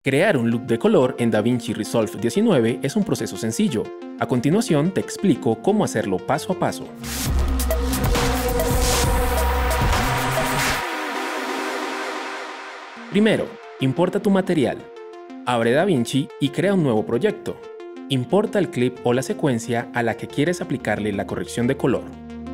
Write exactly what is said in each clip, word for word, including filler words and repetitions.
Crear un look de color en DaVinci Resolve diecinueve es un proceso sencillo. A continuación te explico cómo hacerlo paso a paso. Primero, importa tu material. Abre DaVinci y crea un nuevo proyecto. Importa el clip o la secuencia a la que quieres aplicarle la corrección de color.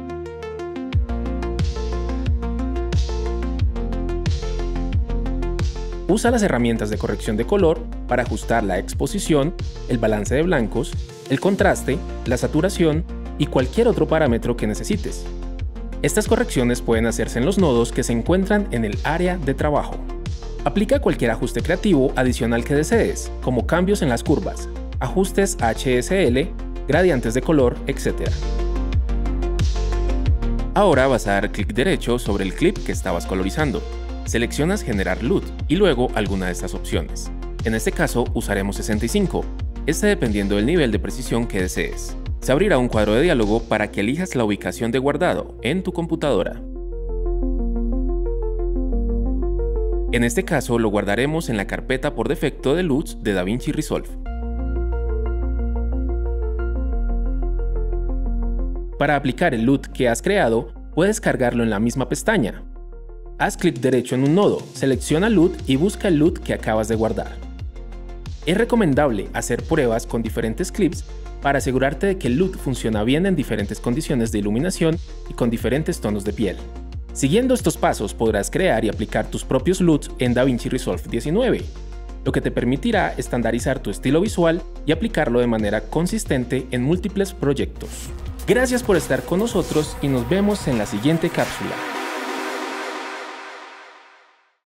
Usa las herramientas de corrección de color para ajustar la exposición, el balance de blancos, el contraste, la saturación y cualquier otro parámetro que necesites. Estas correcciones pueden hacerse en los nodos que se encuentran en el área de trabajo. Aplica cualquier ajuste creativo adicional que desees, como cambios en las curvas, ajustes H S L, gradientes de color, etcétera. Ahora vas a dar clic derecho sobre el clip que estabas colorizando. Seleccionas Generar L U T y luego alguna de estas opciones. En este caso usaremos sesenta y cinco, este dependiendo del nivel de precisión que desees. Se abrirá un cuadro de diálogo para que elijas la ubicación de guardado en tu computadora. En este caso lo guardaremos en la carpeta por defecto de L U Ts de DaVinci Resolve. Para aplicar el L U T que has creado, puedes cargarlo en la misma pestaña. Haz clic derecho en un nodo, selecciona L U T y busca el L U T que acabas de guardar. Es recomendable hacer pruebas con diferentes clips para asegurarte de que el L U T funciona bien en diferentes condiciones de iluminación y con diferentes tonos de piel. Siguiendo estos pasos podrás crear y aplicar tus propios L U Ts en DaVinci Resolve diecinueve, lo que te permitirá estandarizar tu estilo visual y aplicarlo de manera consistente en múltiples proyectos. Gracias por estar con nosotros y nos vemos en la siguiente cápsula.